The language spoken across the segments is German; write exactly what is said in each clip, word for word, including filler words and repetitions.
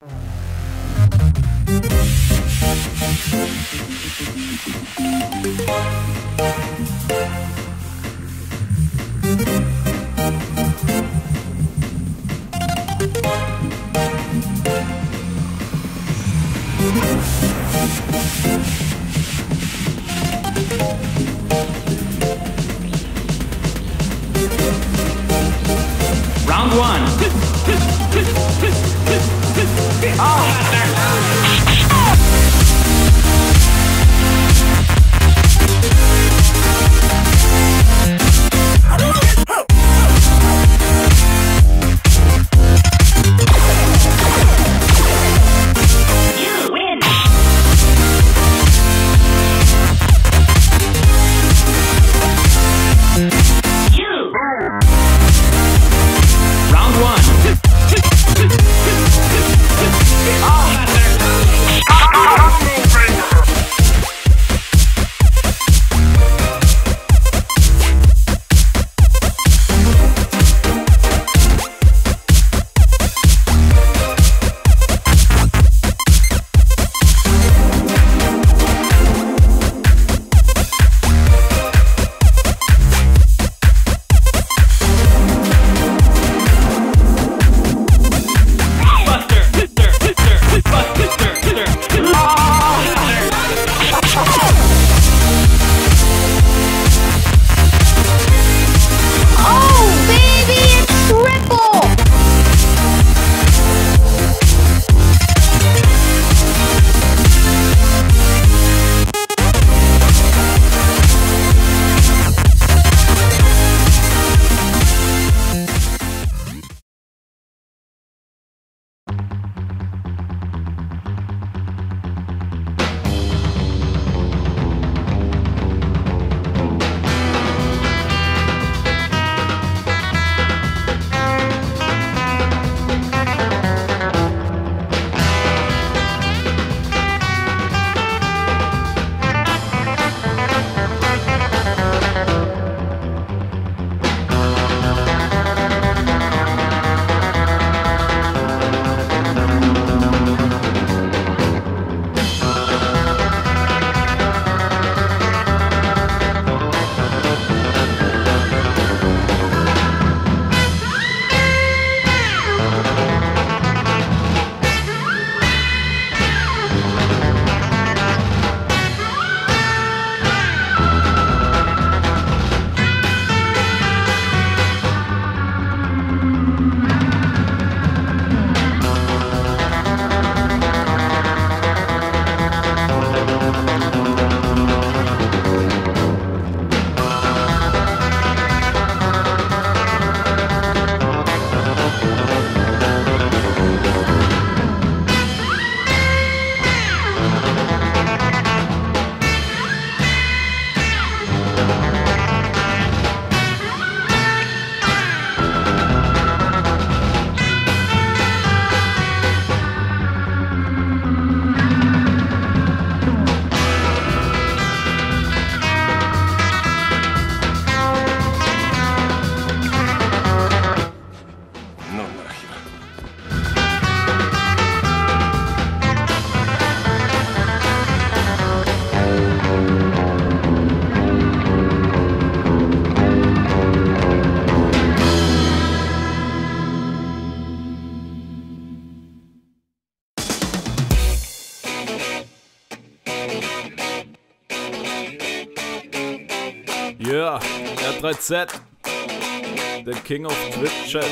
Round one. Yeah, R drei Z, der King of Twitch-Chat.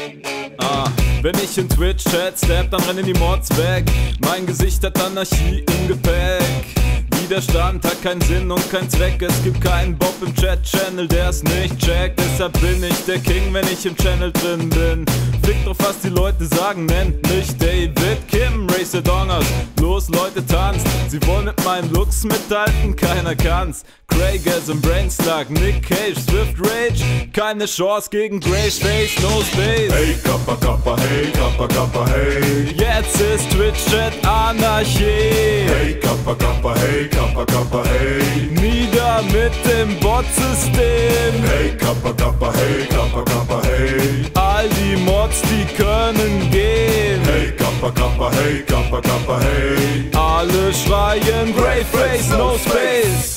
Ah, wenn ich in Twitch-Chat step, dann rennen die Mods weg. Mein Gesicht hat Anarchie im Gepäck. Widerstand hat keinen Sinn und keinen Zweck. Es gibt keinen Bob im Chat-Channel, der es nicht checkt. Deshalb bin ich der King, wenn ich im Channel drin bin. Fick drauf, was die Leute sagen, nennt mich David Kim, Racer Dongers. Los Leute, tanzt, sie wollen mit meinen Looks mithalten, keiner kann's. Craigasm, Brainslug, Nick Cage, Swift Rage, keine Chance gegen Greyface, no space. Hey Kappa Kappa, hey Kappa Kappa, hey. Jetzt ist Twitch-Chat Anarchie. Hey Kappa Kappa, hey Kappa Kappa, hey. Nieder mit dem Bot-System. Hey Kappa Kappa, hey Kappa Kappa, hey. All die Mods, die können gehen. Hey Kappa Kappa Kappa hey, Kappa Kappa hey. Alle schreien Greyface, no space.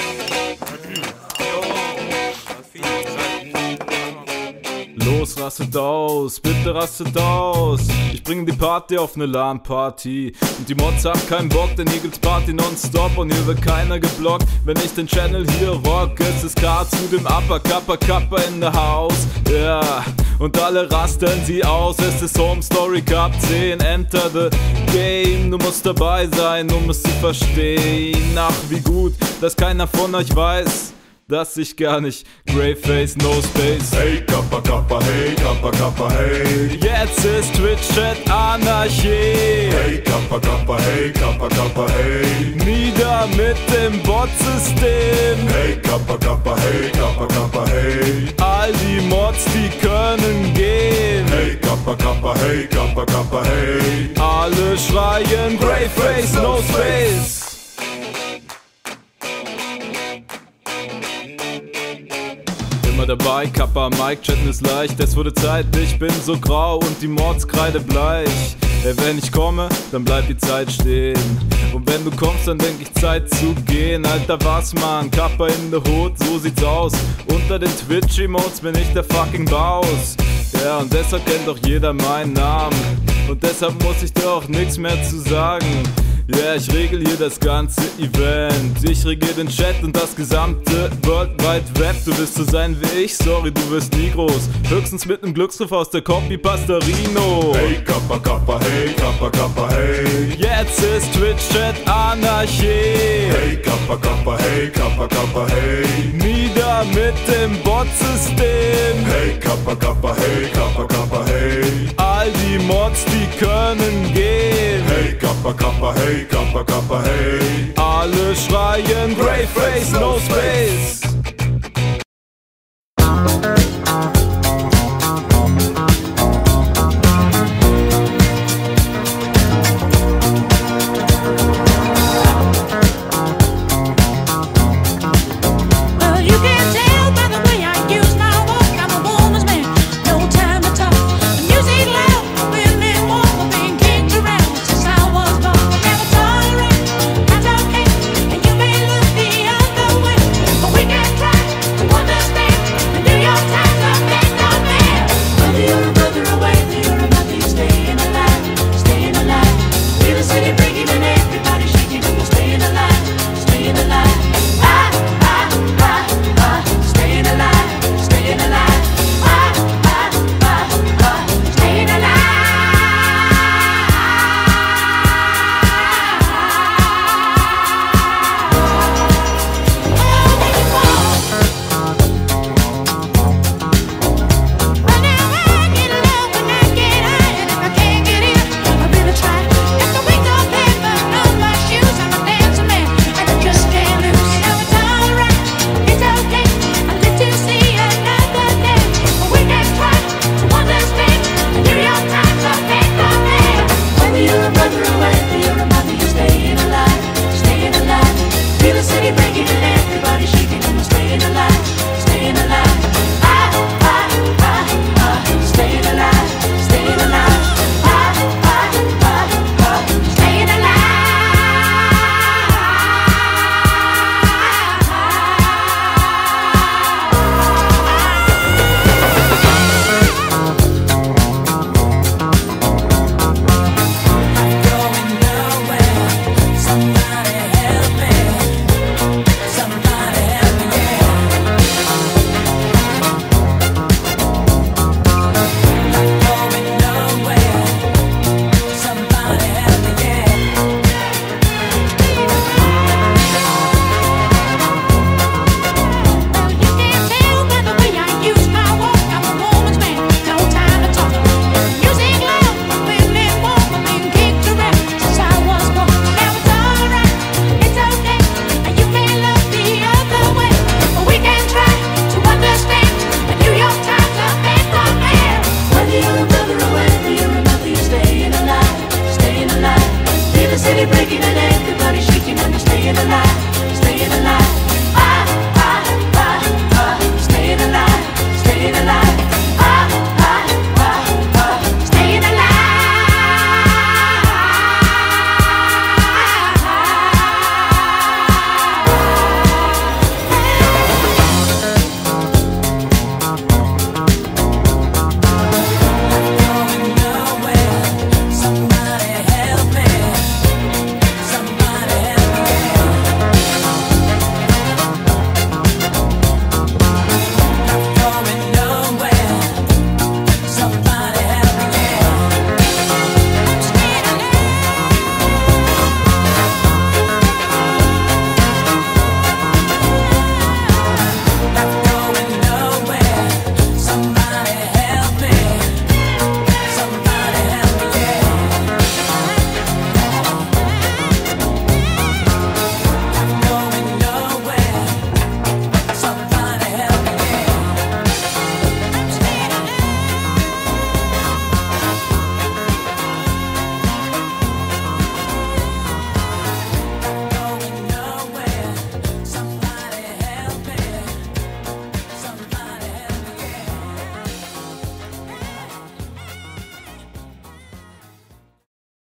Los, rastet aus, bitte rastet aus. Ich bring die Party auf ne LAN-Party. Und die Mods haben keinen Bock, denn hier gibt's Party nonstop. Und hier wird keiner geblockt, wenn ich den Channel hier rock. Es ist K zu dem Upper, Kappa Kappa in the house. Ja, yeah. Und alle rasten sie aus. Es ist Home Story Cup zehn, enter the game. Du musst dabei sein, um es zu verstehen. Ach, wie gut, dass keiner von euch weiß, dass ich gar nicht Greyface, no space. Hey Kappa Kappa hey, Kappa Kappa hey. Jetzt ist Twitch-Chat Anarchie. Hey Kappa Kappa hey, Kappa Kappa hey. Nieder mit dem Bot-System. Hey Kappa Kappa hey, Kappa Kappa hey. All die Mods, die können gehen. Hey Kappa Kappa hey, Kappa Kappa hey. Alle schreien Greyface, no space. Immer dabei, Kappa, Mic, chatten ist leicht. Es wurde Zeit, ich bin so grau und die Mods kreidebleich. Ey, wenn ich komme, dann bleibt die Zeit stehen. Und wenn du kommst, dann denk ich Zeit zu gehen. Alter, was man, Kappa in the Hood, so sieht's aus. Unter den Twitch-Emotes bin ich der fucking Baus. Ja, und deshalb kennt doch jeder meinen Namen. Und deshalb muss ich dir auch nichts mehr zu sagen. Ja, yeah, ich regel hier das ganze Event. Ich regier den Chat und das gesamte World Wide Web. Du willst so sein wie ich, sorry, du wirst nie groß. Höchstens mit nem Glücksgriff aus der Copy Pastorino. Hey Kappa Kappa hey, Kappa Kappa hey. Jetzt ist Twitch-Chat Anarchie. Hey Kappa Kappa hey, Kappa Kappa hey. Nieder mit dem Bot-System. Hey Kappa Kappa hey, Kappa Kappa hey. All die Mods, die können gehen. Hey Kappa Kappa hey, Kappa Kappa hey. Alle schreien Greyface, no space.